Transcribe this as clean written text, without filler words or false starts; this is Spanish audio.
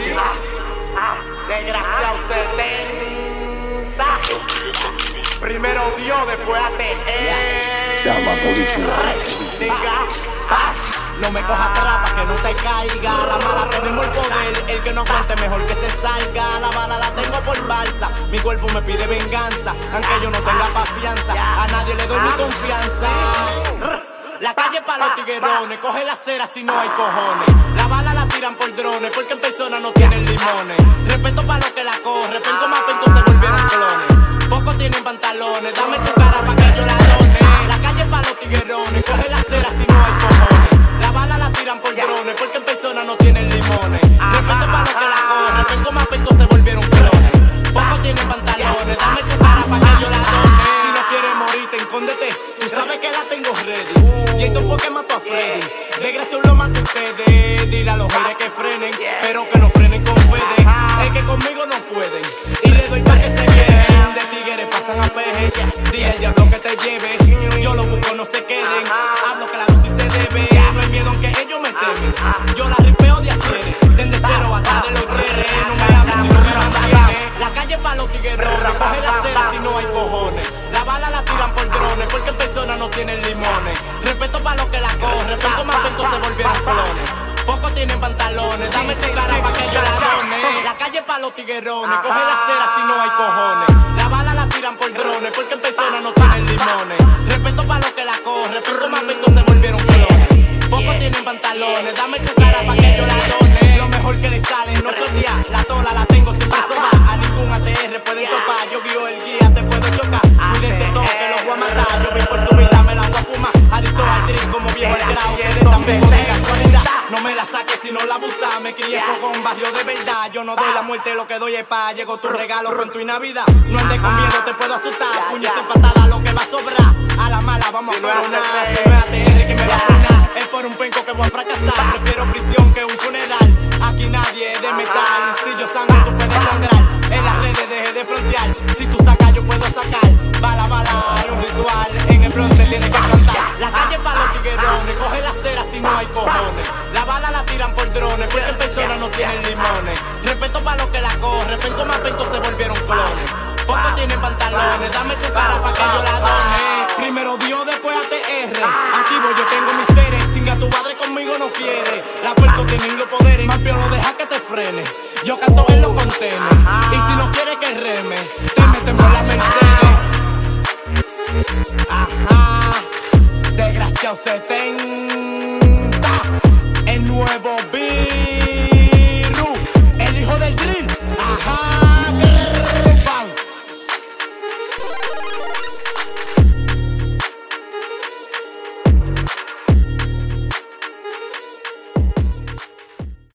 Desgraciado 70. Primero Dios, después ATE. Llama policía. No me cojas trapa, que no te caiga. La mala tenemos el poder, el que no aguante mejor que se salga. La bala la tengo por balsa, mi cuerpo me pide venganza. Aunque yo no tenga pafianza, a nadie le doy mi confianza. La calle pa' los tiguerones, coge la acera si no hay cojones. La bala la tiran por drones, porque en persona no tienen limones. Respeto pa' los que la corren, penco más penco se volvieron clones. Pocos tienen pantalones, dame tu cara pa' que yo la done. La calle pa' los tiguerones, coge la acera si no hay cojones. La bala la tiran por drones, porque en persona no tienen limones. Respeto pa' los que la corren, penco más penco se volvieron clones. Pocos tienen pantalones, dame tu cara pa' que yo la done. Si no quieres morirte, escóndete, tú sabes que la tengo ready. Jason fue que mató a Freddy, de Grayson lo mató ustedes. Dile a los haters que frenen, pero que no frenen con Fede. Es que conmigo no pueden, y le doy pa' que se queden. De tigres pasan a peje, dile al diablo que te lleve. Yo lo busco, no se queden, hablo claro si se debe. No hay miedo aunque ellos me temen, yo la ripeo de acieres. Desde cero atrás de los cheles, no me hables si no me mantiene. La calle pa' los tiguerones, coge la acera si no hay cojones. La bala la tiran por drones, porque en persona no tienen limones. Respeto pa' los que la corren, penco más penco se volvieron clones. Pocos tienen pantalones, dame tu cara pa' que yo la done. La calle pa' los tiguerones, coge la acera si no hay cojones. La bala la tiran por drones, porque en persona no tienen limones. Respeto pa' los que la corren, penco más penco se volvieron clones. Pocos tienen pantalones, dame tu cara pa' que yo la done. Lo mejor que le sale en 8 días, la tola la tengo siempre soba. A ningún ATR pueden topar, yo guío el guía, te puedo chocar. Cuídense todos que los voy a matar, yo voy por tu vida, me la voy a fumar. Adicto al drink como viejo el grado, ustedes también de casualidad. No me la saques si no la abusa, me crié con un barrio de verdad. Yo no doy la muerte, lo que doy es paz. Llegó tu regalo con tu Navidad. No andes con miedo, te puedo asustar. Puños en patada, lo que va a sobrar. A la mala vamos a coronar. Si no es ATR que me va a frenar, es por un penco que voy a fracasar. Prefiero prisión que un funeral. Aquí nadie es de metal. Si yo sangro, tú puedes sangrar. En las redes deje de frontear. Si tú sacas, yo puedo sacar. Bala, bala, un ritual. En el bronce tiene que cantar. La calle pa' los tiguerones, coge la acera si no hay cojones. La bala la tiran por drones, porque en persona no tienen limones. Respeto pa' los que la corren, penco más penco se volvieron clones. Pocos tienen pantalones, dame tu cara pa' que yo la done. Primero Dios, después ATR. Activo yo tengo mis seres, singa tu madre conmigo no quiere. La puerta tienen los poderes, más peor lo deja que te frene. Yo canto en los contenes,